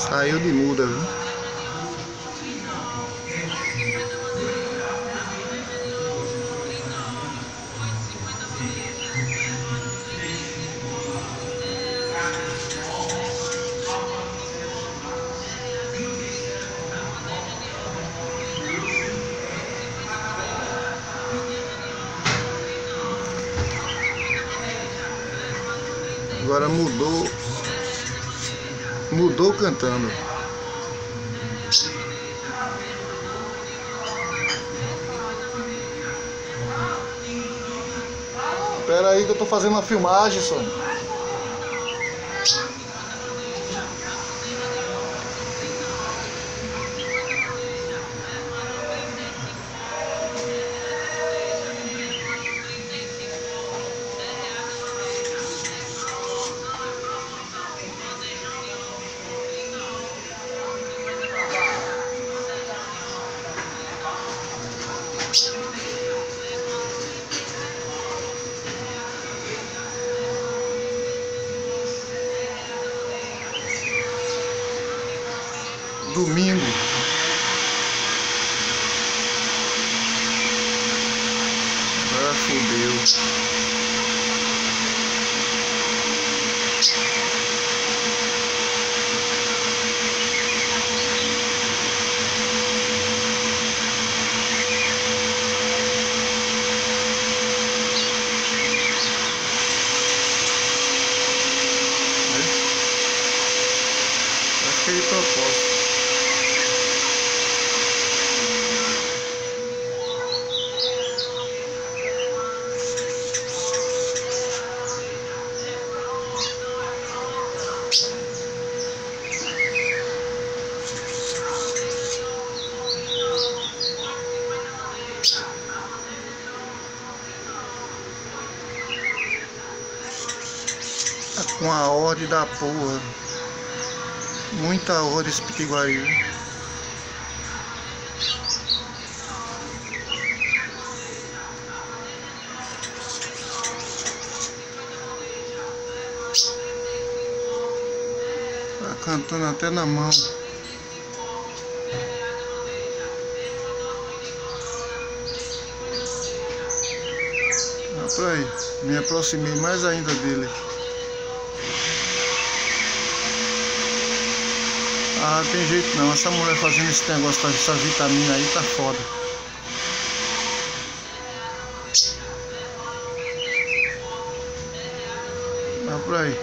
Saiu de muda, viu? Agora mudou cantando. Espera aí que eu tô fazendo uma filmagem, só. Domingo. Agora fodeu. Acho que é de propósito. Tá com a ordem da porra. Muita ordem esse pitiguari. Tá cantando até na mão. Pra aí, me aproximei mais ainda dele. Ah, não tem jeito não, essa mulher fazendo esse negócio, essa vitamina aí tá foda. Vai por aí.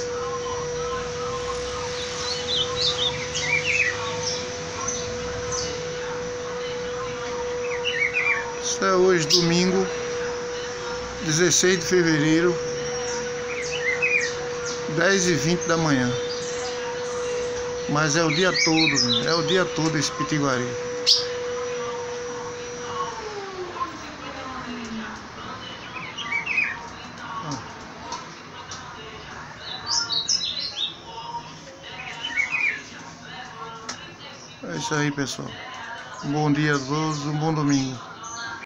Isso é hoje, domingo, 16 de fevereiro, 10h20 da manhã. Mas é o dia todo, é o dia todo esse pitiguari. É isso aí, pessoal. Um bom dia a todos, um bom domingo.